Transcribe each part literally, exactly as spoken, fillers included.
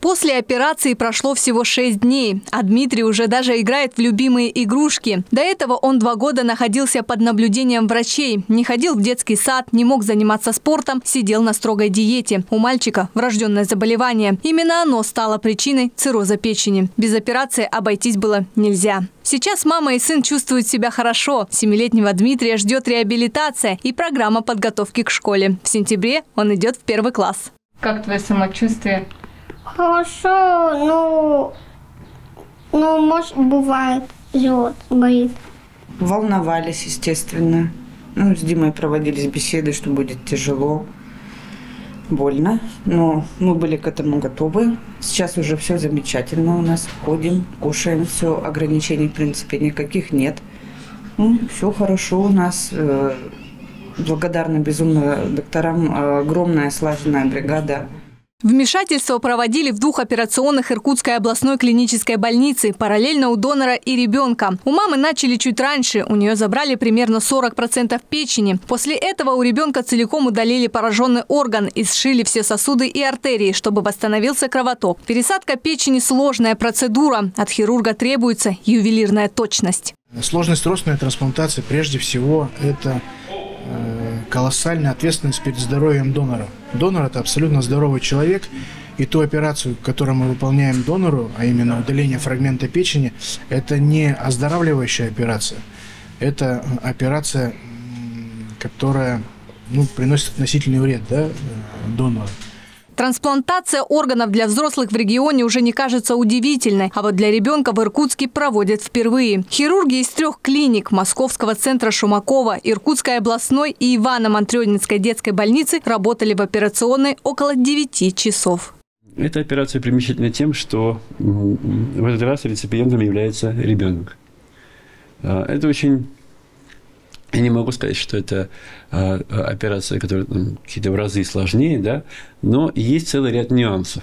После операции прошло всего шесть дней, а Дмитрий уже даже играет в любимые игрушки. До этого он два года находился под наблюдением врачей, не ходил в детский сад, не мог заниматься спортом, сидел на строгой диете. У мальчика врожденное заболевание. Именно оно стало причиной цирроза печени. Без операции обойтись было нельзя. Сейчас мама и сын чувствуют себя хорошо. Семилетнего Дмитрия ждет реабилитация и программа подготовки к школе. В сентябре он идет в первый класс. Как твое самочувствие? Хорошо, ну, ну, может, бывает, живот болит. Волновались, естественно. Ну, с Димой проводились беседы, что будет тяжело, больно. Но мы были к этому готовы. Сейчас уже все замечательно у нас. Ходим, кушаем, все. Ограничений, в принципе, никаких нет. Ну, все хорошо у нас. Благодарна безумно докторам. Огромная слаженная бригада. Вмешательство проводили в двух операционных Иркутской областной клинической больницы, параллельно у донора и ребенка. У мамы начали чуть раньше, у нее забрали примерно сорок процентов печени. После этого у ребенка целиком удалили пораженный орган и сшили все сосуды и артерии, чтобы восстановился кровоток. Пересадка печени – сложная процедура. От хирурга требуется ювелирная точность. Сложность родственной трансплантации прежде всего это колоссальная ответственность перед здоровьем донора. Донор – это абсолютно здоровый человек, и ту операцию, которую мы выполняем донору, а именно удаление фрагмента печени, это не оздоравливающая операция, это операция, которая ну, приносит относительный вред, да, донору. Трансплантация органов для взрослых в регионе уже не кажется удивительной, а вот для ребенка в Иркутске проводят впервые. Хирурги из трех клиник – Московского центра Шумакова, Иркутской областной и Ивано-Мантрёнинской детской больницы работали в операционной около девяти часов. Эта операция примечательна тем, что в этот раз реципиентом является ребенок. Это очень... Я не могу сказать, что это э, операция, которая какие-то в разы сложнее, да, но есть целый ряд нюансов.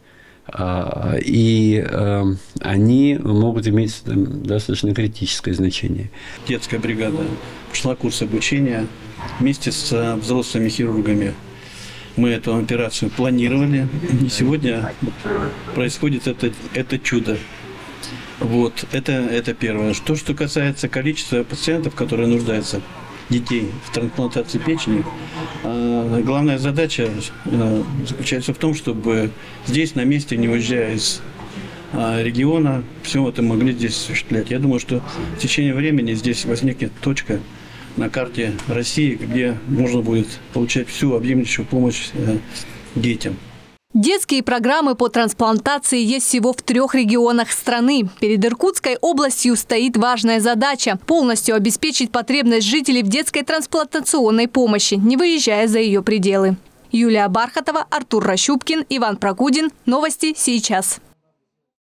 А, и э, они могут иметь там, достаточно критическое значение. Детская бригада прошла курс обучения вместе с взрослыми хирургами. Мы эту операцию планировали, и сегодня происходит это, это чудо. Вот, это, это первое. То, что касается количества пациентов, которые нуждаются, детей в трансплантации печени, э, главная задача э, заключается в том, чтобы здесь, на месте, не уезжая из э, региона, все это могли здесь осуществлять. Я думаю, что в течение времени здесь возникнет точка на карте России, где можно будет получать всю объемлющую помощь э, детям. Детские программы по трансплантации есть всего в трех регионах страны. Перед Иркутской областью стоит важная задача – полностью обеспечить потребность жителей в детской трансплантационной помощи, не выезжая за ее пределы. Юлия Бархатова, Артур Рощупкин, Иван Прокудин. Новости сейчас.